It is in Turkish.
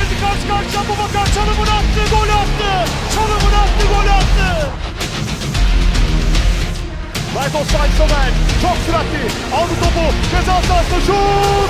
girdi karşı karşıya. Abubakar çalımını attı, gol attı. Çalımını attı, gol attı. Right offside Somer. Çok süratli. Aldı topu. Ceza sahasında şut.